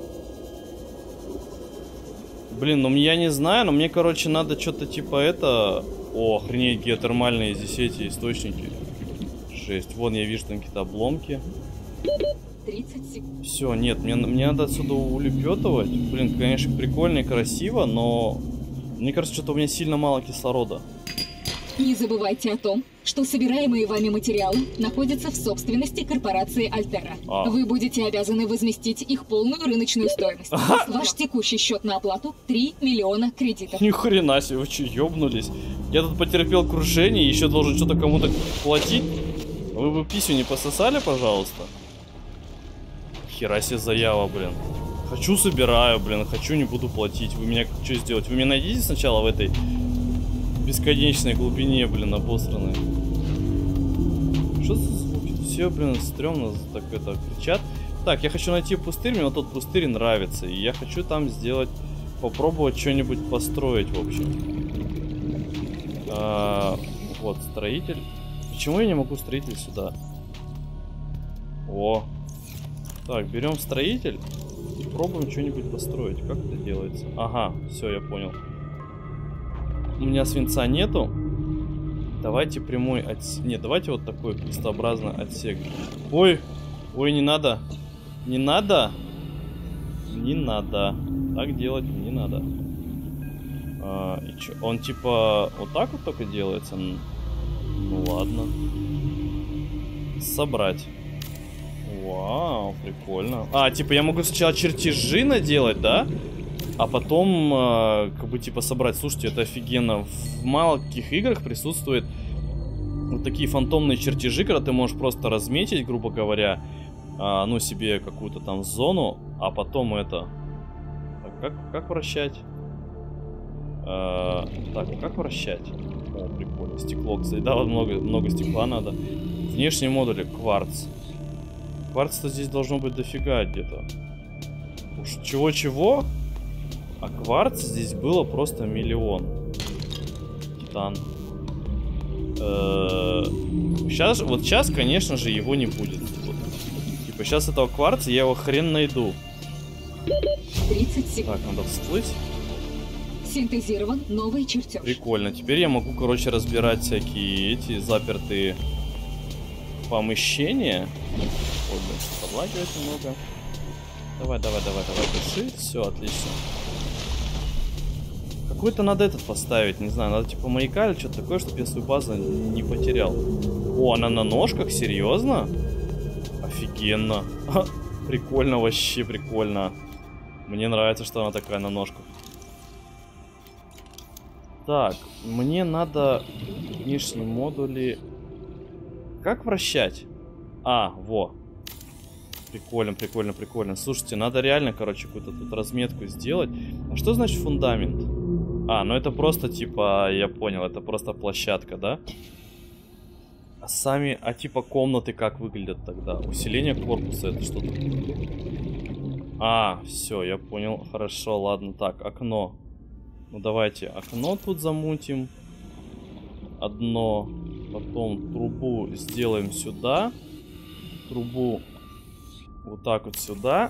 Блин, ну я не знаю, но мне, короче, надо что-то типа это... О, охренеть, геотермальные здесь эти источники. Жесть. Вон я вижу там какие-то обломки. 30 секунд. Все, нет, мне надо отсюда улепетывать. Блин, конечно, прикольно и красиво, но... Мне кажется, что-то у меня сильно мало кислорода. Не забывайте о том, что собираемые вами материалы находятся в собственности корпорации Альтера. Вы будете обязаны возместить их полную рыночную стоимость. Ваш текущий счет на оплату 3 миллиона кредитов. Ни хрена себе, вы че, ёбнулись? Я тут потерпел крушение и еще должен что-то кому-то платить? Вы бы писю не пососали, пожалуйста? Хера себе заява, блин. Хочу, собираю, блин. Хочу, не буду платить. Вы меня что сделать? Вы меня найдите сначала в этой бесконечной глубине, блин, обосранной. Что за звуки? Все, блин, стрёмно так это кричат. Так, я хочу найти пустырь, мне вот тот пустырь нравится. И я хочу там сделать, попробовать что-нибудь построить, в общем. Вот, строитель. Почему я не могу строитель сюда? О. Так, берем строитель и пробуем что-нибудь построить. Как это делается? Ага, все, я понял. У меня свинца нету. Давайте прямой отсек. Нет, давайте вот такой крестообразный отсек. Ой, ой, не надо. Не надо. Не надо. Так делать не надо. И чё? Он типа вот так вот только делается? Ну ладно. Собрать. Вау, прикольно. Типа я могу сначала чертежи наделать, да? А потом, как бы, типа, собрать. Слушайте, это офигенно. В маленьких играх присутствует вот такие фантомные чертежи, когда ты можешь просто разметить, грубо говоря, ну, себе какую-то там зону, а потом это... Так, как вращать? Так, как вращать? О, прикольно. Стекло, кстати. Да, вот много стекла надо. Внешние модули. Кварц. Кварц-то здесь должно быть дофига где-то. Уж чего-чего? А кварц здесь было просто миллион. Титан. Сейчас, конечно же, его не будет. Вот. Типа, сейчас этого кварца я его хрен найду. 30 секунд. Так, надо всплыть. Синтезирован новый чертеж. Прикольно. Теперь я могу, короче, разбирать всякие эти запертые помещения. Ой, блин, подлагивает немного. Давай, дыши. Все, отлично. Какой-то надо этот поставить, не знаю, надо типа маяка или что-то такое, чтобы я свою базу не потерял. О, она на ножках? Серьезно? Офигенно. Прикольно, вообще прикольно. Мне нравится, что она такая на ножках. Так, мне надо внешние модули... Как вращать? Во. Прикольно. Слушайте, надо реально, короче, какую-то тут разметку сделать. А что значит фундамент? Ну это просто, типа, я понял, это просто площадка, да? А типа комнаты как выглядят тогда? Усиление корпуса, это что-то? Все, я понял. Хорошо, ладно. Так, окно. Ну давайте окно тут замутим. Одно. Потом трубу сделаем сюда. Трубу вот так вот сюда.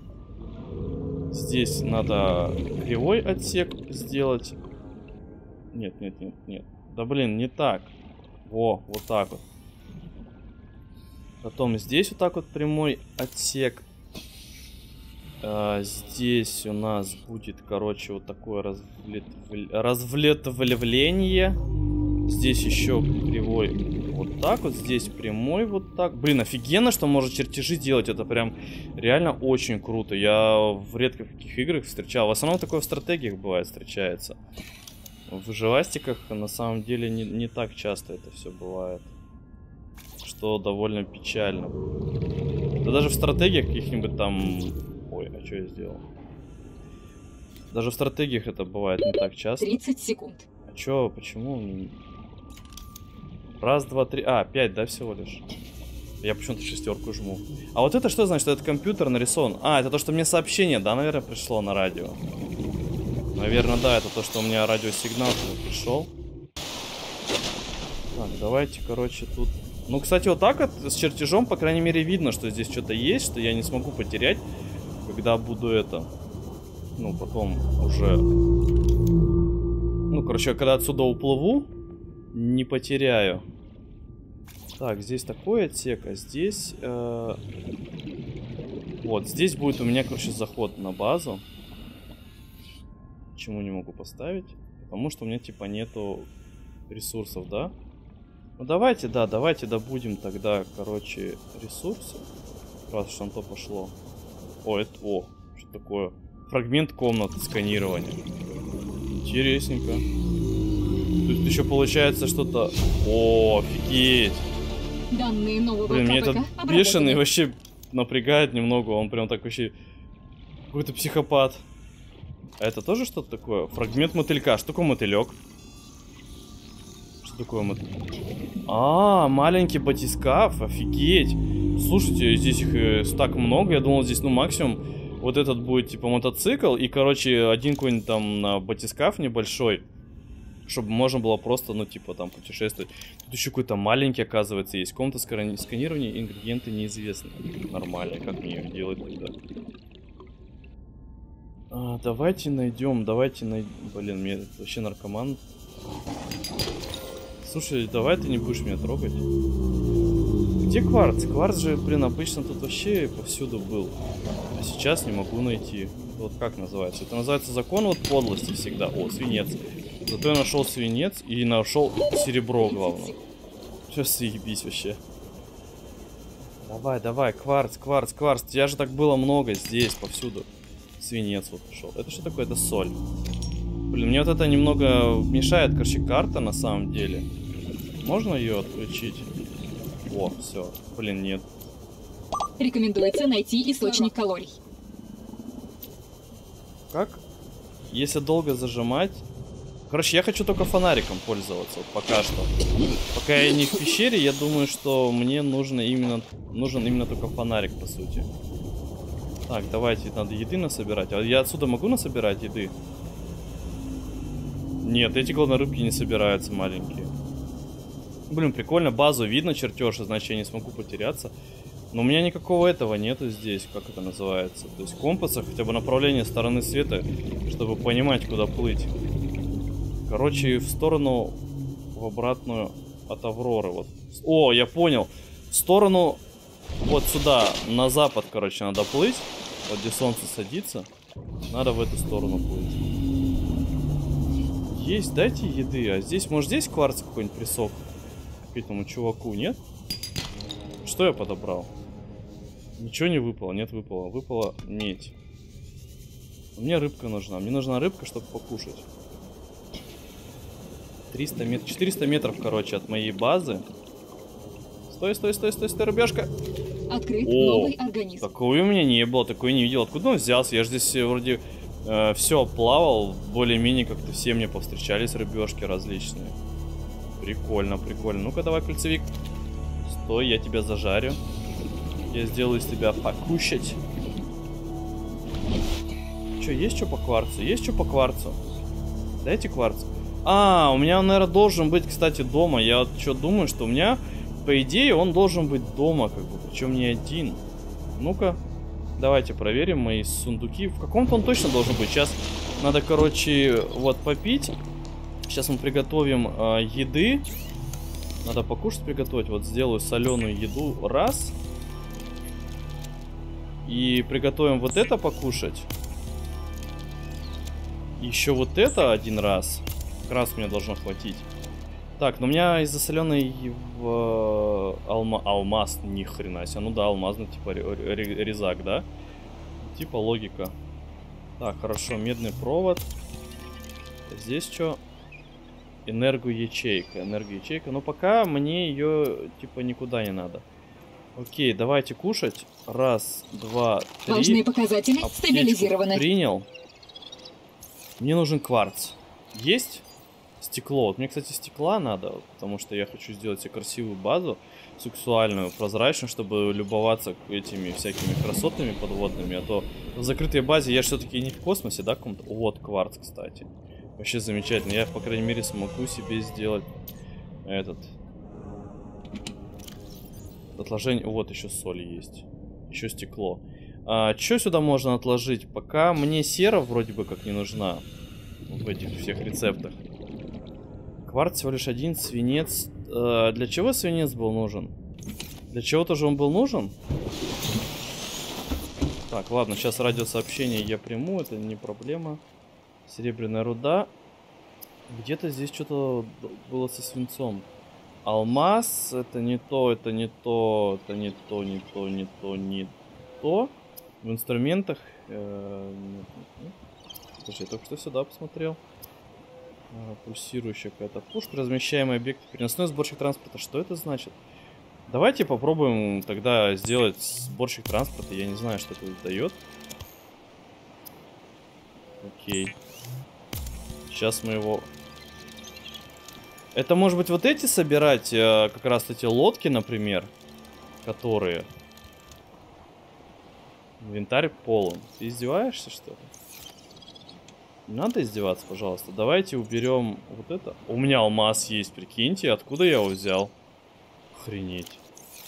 Здесь надо кривой отсек сделать. Нет. Да блин, не так. Вот так вот. Потом здесь вот так вот прямой отсек. Здесь у нас будет, короче, вот такое разветвление. Здесь еще кривой вот так вот. Здесь прямой вот так. Блин, офигенно, что может чертежи делать. Это прям реально очень круто. Я в редких каких играх встречал. В основном такое в стратегиях бывает встречается. В выживастиках на самом деле не так часто это все бывает. Что довольно печально. Да даже в стратегиях каких-нибудь там... Ой, а что я сделал? Даже в стратегиях это бывает не так часто. 30 секунд. А чё, почему? Раз, два, три... 5, да, всего лишь? Я почему-то 6 жму. А вот это что значит? Это компьютер нарисован. Это то, что мне сообщение, да, наверное, пришло на радио. Наверное, да, это то, что у меня радиосигнал пришел. Так, давайте, короче, тут... Ну, кстати, вот так вот с чертежом, по крайней мере, видно, что здесь что-то есть, что я не смогу потерять, когда буду это... Ну, потом уже... Ну, короче, когда отсюда уплыву, не потеряю. Так, здесь такой отсек, а здесь... Вот, здесь будет у меня, короче, заход на базу. Почему не могу поставить? Потому что у меня, типа, нету ресурсов, да? Ну, давайте добудем тогда, короче, ресурсы. Раз уж там то пошло. Что такое? Фрагмент комнаты сканирования. Интересненько. Тут еще получается что-то... Офигеть! Данные нового Блин, меня этот бешеный вообще напрягает немного. Он прям так вообще... Какой-то психопат. А это тоже что-то такое? Фрагмент мотылька. Что такое мотылек? Что такое мотылек? Маленький батискаф. Офигеть. Слушайте, здесь их так много. Я думал, здесь, ну, максимум вот этот будет, типа, мотоцикл. И, короче, один какой-нибудь там батискаф небольшой. Чтобы можно было просто, ну, типа, там, путешествовать. Тут еще какой-то маленький, оказывается, есть. Комната сканирования, ингредиенты неизвестны. Нормально, как мне их делать тогда? Давайте найдем. Блин, мне вообще наркоман. Слушай, давай ты не будешь меня трогать. Где кварц? Кварц же, блин, обычно тут вообще повсюду был. А сейчас не могу найти. Вот как называется? Это называется закон вот подлости всегда. Свинец. Зато я нашел свинец и нашел серебро, главное. Сейчас съебись вообще. Давай, кварц. Тебя же так было много здесь, повсюду. Свинец вот пошел. Это что такое? Это соль. Блин, мне вот это немного мешает, короче, карта на самом деле. Можно ее отключить? О, все. Блин, нет. Рекомендуется найти источник калорий. Как? Если долго зажимать... Короче, я хочу только фонариком пользоваться, вот пока что. Пока я не в пещере, я думаю, что мне нужен именно только фонарик, по сути. Так, давайте, надо еды насобирать. А я отсюда могу насобирать еды? Нет, эти, главное, рыбки не собираются маленькие. Блин, прикольно, базу видно, чертеж, значит, я не смогу потеряться. Но у меня никакого этого нету здесь, как это называется. То есть компаса, хотя бы направление стороны света, чтобы понимать, куда плыть. Короче, в сторону, в обратную от Авроры. Вот. О, я понял. В сторону, вот сюда, на запад, короче, надо плыть. Вот где солнце садится. Надо в эту сторону плыть. Есть, дайте еды. А здесь, может, здесь кварц какой-нибудь присох? К этому чуваку, нет? Что я подобрал? Ничего не выпало, нет, выпало. Выпала медь. Мне рыбка нужна. Мне нужна рыбка, чтобы покушать. 300 метров, 400 метров, короче, от моей базы. Стой, рыбешка. Открыт новый организм. Такого у меня не было, такой не видел. Откуда он взялся? Я же здесь вроде все плавал, более-менее как-то все мне повстречались рыбешки различные. Прикольно, прикольно. Ну-ка, давай, кольцевик. Стой, я тебя зажарю. Я сделаю из тебя покушать. Че, есть что по кварцу? Есть что по кварцу? Дайте кварц. А, у меня он, наверное, должен быть, кстати, дома. Я вот что думаю, что у меня, по идее, он должен быть дома, как бы, причем не один. Ну-ка, давайте проверим мои сундуки. В каком-то он точно должен быть. Сейчас надо, короче, вот попить. Сейчас мы приготовим еды. Надо покушать приготовить. Вот сделаю соленую еду. Раз. И приготовим вот это покушать. Еще вот это один раз. Как раз мне должно хватить. Так, но у меня из-за соленой алмаз, ни хрена себе. Ну да, алмазный, типа резак, да? Типа логика. Так, хорошо, медный провод. Здесь что? Энергоячейка. Энергоячейка. Но пока мне ее, типа, никуда не надо. Окей, давайте кушать. Раз, два, три. Важные показатели стабилизированы. Принял. Мне нужен кварц. Есть? Стекло. Вот мне, кстати, стекла надо, потому что я хочу сделать себе красивую базу, сексуальную, прозрачную, чтобы любоваться этими всякими красотами подводными. А то в закрытой базе я все-таки не в космосе, да, каком-то. Вот кварц, кстати. Вообще замечательно. Я, по крайней мере, смогу себе сделать этот отложение. Вот еще соль есть. Еще стекло. Что сюда можно отложить? Пока мне сера вроде бы как не нужна в этих всех рецептах. Кварц всего лишь один, свинец. Для чего свинец был нужен? Для чего-то же он был нужен? Так, ладно, сейчас радиосообщение я приму, это не проблема. Серебряная руда. Где-то здесь что-то было со свинцом. Алмаз, это не то, это не то, это не то, не то, не то, не то. В инструментах... Слушай, я только что сюда посмотрел. Пульсирующая какая-то пушка, размещаемый объект, переносной сборщик транспорта. Что это значит? Давайте попробуем тогда сделать сборщик транспорта. Я не знаю, что это дает. Окей. Сейчас мы его... Это может быть вот эти собирать, как раз эти лодки, например, которые... Инвентарь полон. Ты издеваешься, что ли? Не надо издеваться, пожалуйста. Давайте уберем вот это. У меня алмаз есть, прикиньте. Откуда я его взял? Охренеть.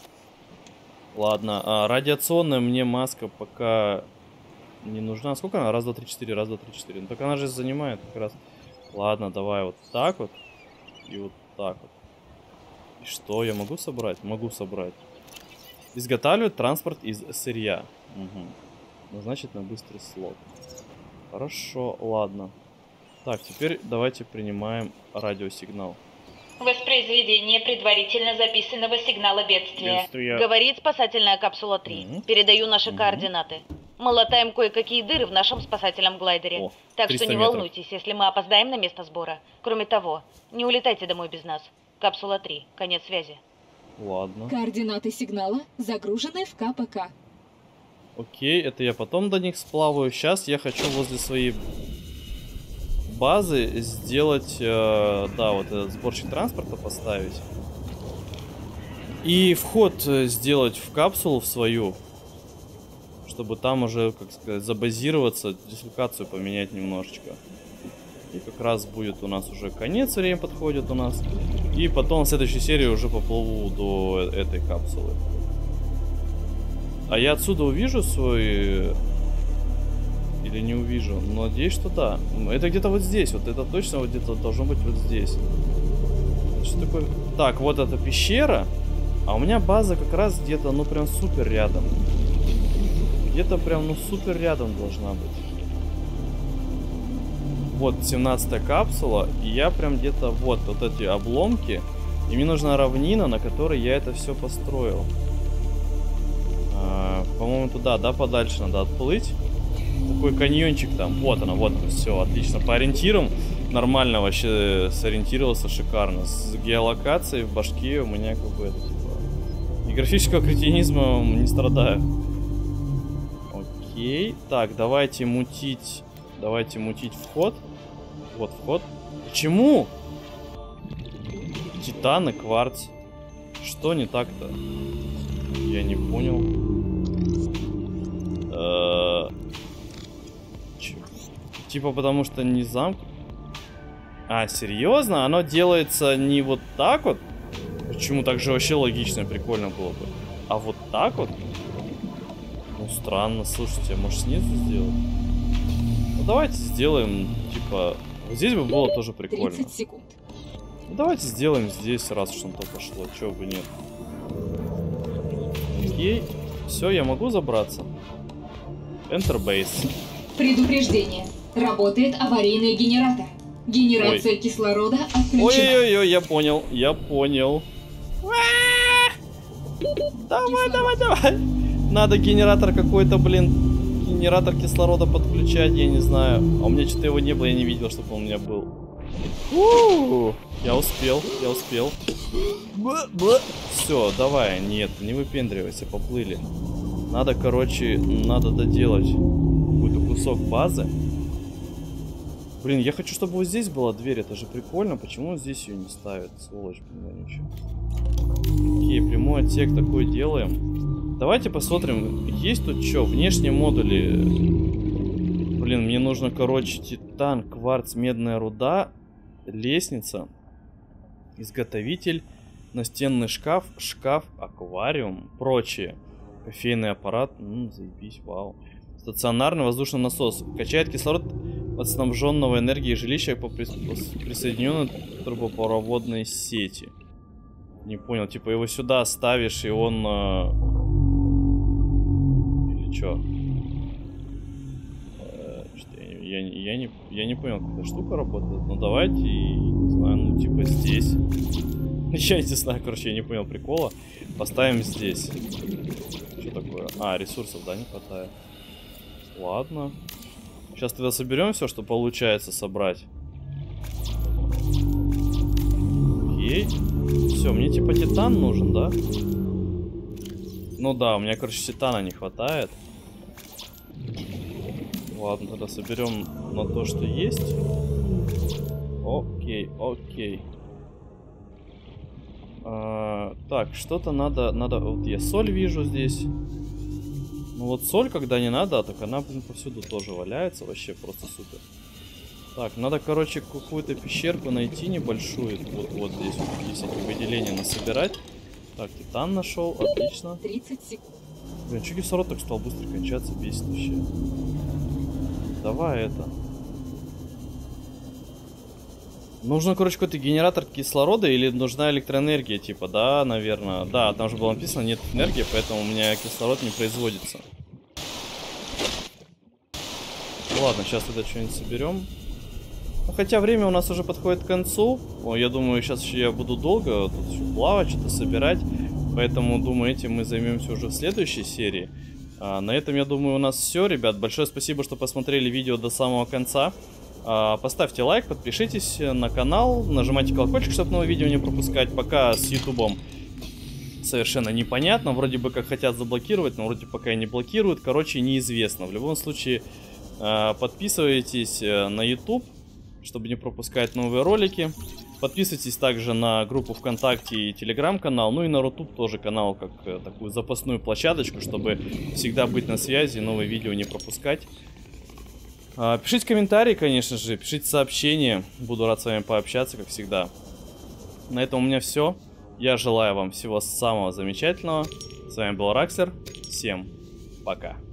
Ладно, радиационная мне маска пока не нужна. Сколько она? Раз, два, три, четыре. Раз, два, три, четыре. Ну так она же занимает как раз. Ладно, давай вот так вот. И вот так вот. И что, я могу собрать? Могу собрать. Изготавливать транспорт из сырья. Угу. Назначить на быстрый слот. Хорошо, ладно. Так, теперь давайте принимаем радиосигнал. Воспроизведение предварительно записанного сигнала бедствия. Говорит спасательная капсула 3. Передаю наши координаты. Мы латаем кое-какие дыры в нашем спасательном глайдере. Так что не волнуйтесь, если мы опоздаем на место сбора. Кроме того, не улетайте домой без нас. Капсула 3. Конец связи. Ладно. Координаты сигнала загружены в КПК. Окей, это я потом до них сплаваю. Сейчас я хочу возле своей базы сделать, да, вот этот сборщик транспорта поставить. И вход сделать в капсулу в свою, чтобы там уже, как сказать, забазироваться, дислокацию поменять немножечко. И как раз будет у нас уже конец, время подходит у нас. И потом в следующей серии уже поплыву до этой капсулы. А я отсюда увижу свой... Или не увижу? Но надеюсь, что да. Это где-то вот здесь. Вот это точно вот где-то должно быть вот здесь. Что такое? Так, вот эта пещера. А у меня база как раз где-то, ну прям супер рядом. Где-то прям, ну супер рядом должна быть. Вот 17-я капсула. И я прям где-то вот эти обломки. И мне нужна равнина, на которой я это все построил. По-моему, туда, да, подальше надо отплыть. Такой каньончик там. Вот она, все, отлично. По ориентирам нормально вообще сориентировался, шикарно. С геолокацией в башке у меня как бы это, типа, и графического кретинизма не страдаю. Окей. Так, давайте мутить вход. Вот вход. Почему? Титан и кварц. Что не так-то? Я не понял. Типа потому что не замк. А, серьезно? Оно делается не вот так вот? Почему так же вообще логично и прикольно было бы? А вот так вот? Ну странно, слушайте, может снизу сделать? Ну давайте сделаем, типа, вот здесь бы было тоже прикольно. 30 секунд. Ну, давайте сделаем здесь, раз уж на то пошло, чего бы нет. Окей, все, я могу забраться. Enter base. Предупреждение. Работает аварийный генератор. Генерация кислорода отключена. Ой-ой-ой, я понял. Давай. Надо генератор какой-то, блин, генератор кислорода подключать, я не знаю. А у меня что-то его не было, я не видел, чтобы он у меня был. Я успел. Все, давай, нет, не выпендривайся, поплыли. Надо, короче, надо доделать какой-то кусок базы. Блин, я хочу, чтобы вот здесь была дверь, это же прикольно. Почему здесь ее не ставят, сволочь, вонючая. Окей, прямой отсек такой делаем. Давайте посмотрим, есть тут что, внешние модули. Блин, мне нужно, короче, титан, кварц, медная руда, лестница, изготовитель, настенный шкаф, аквариум, прочее. Кофейный аппарат, заебись, вау. Стационарный воздушный насос. Качает кислород от снабженного энергией жилища по присоединенной трубопроводной сети. Не понял, типа его сюда ставишь и он... Или чё? Я не понял, как эта штука работает. Ну давайте, не знаю, ну типа здесь. Я не знаю, короче, я не понял прикола. Поставим здесь. Что такое? А, ресурсов, да, не хватает. Ладно. Сейчас тогда соберем все, что получается собрать. Окей. Все, мне типа титан нужен, да? Ну да, у меня, короче, титана не хватает. Ладно, тогда соберем на то, что есть. Окей. Так, что-то надо... Вот я соль вижу здесь. Ну вот соль, когда не надо, так она, блин, повсюду тоже валяется. Вообще просто супер. Так, надо, короче, какую-то пещерку найти небольшую. Вот здесь вот есть эти выделения насобирать. Так, титан нашел, отлично. 30 секунд. Блин, что кислород так стал быстро кончаться, бесит вообще. Давай это. Нужно, короче, какой-то генератор кислорода или нужна электроэнергия, типа, да, наверное. Да, там же было написано, нет энергии, поэтому у меня кислород не производится. Ладно, сейчас тогда что-нибудь соберем. Ну, хотя время у нас уже подходит к концу. Я думаю, сейчас еще я буду долго тут еще плавать, что-то собирать. Поэтому, думаю, этим мы займемся уже в следующей серии. На этом, я думаю, у нас все, ребят. Большое спасибо, что посмотрели видео до самого конца. Поставьте лайк, подпишитесь на канал, нажимайте колокольчик, чтобы новые видео не пропускать. Пока с ютубом совершенно непонятно. Вроде бы как хотят заблокировать, но вроде пока и не блокируют. Короче, неизвестно. В любом случае, подписывайтесь на YouTube, чтобы не пропускать новые ролики. Подписывайтесь также на группу ВКонтакте и Телеграм-канал. Ну и на Рутуб тоже канал, как такую запасную площадочку, чтобы всегда быть на связи и новые видео не пропускать. Пишите комментарии, конечно же, пишите сообщения. Буду рад с вами пообщаться, как всегда. На этом у меня все. Я желаю вам всего самого замечательного. С вами был Ракслер. Всем пока.